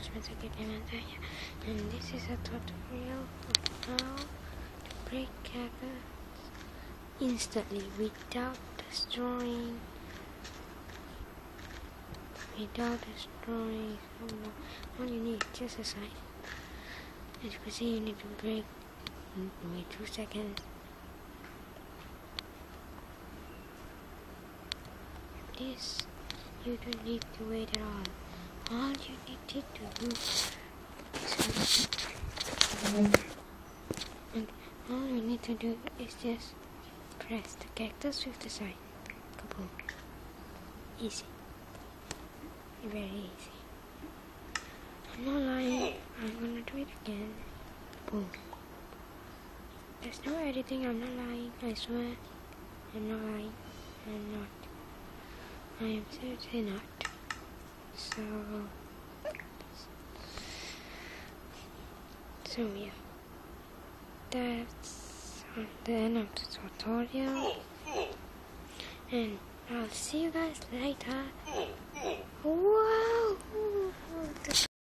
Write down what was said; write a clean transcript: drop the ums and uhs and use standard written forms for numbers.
and this is a tutorial of how to break characters instantly without destroying all you need is just a sign. As you can see, you need to break in 2 seconds. This you don't need to wait at all. All you need to do is just press the characters with the sign. Kaboom. Easy. Very easy. I'm not lying. I'm gonna do it again. Boom. There's no editing. I'm not lying. I swear. I'm not lying. I'm not. I am seriously not. So yeah. That's the end of the tutorial. And I'll see you guys later. Wow!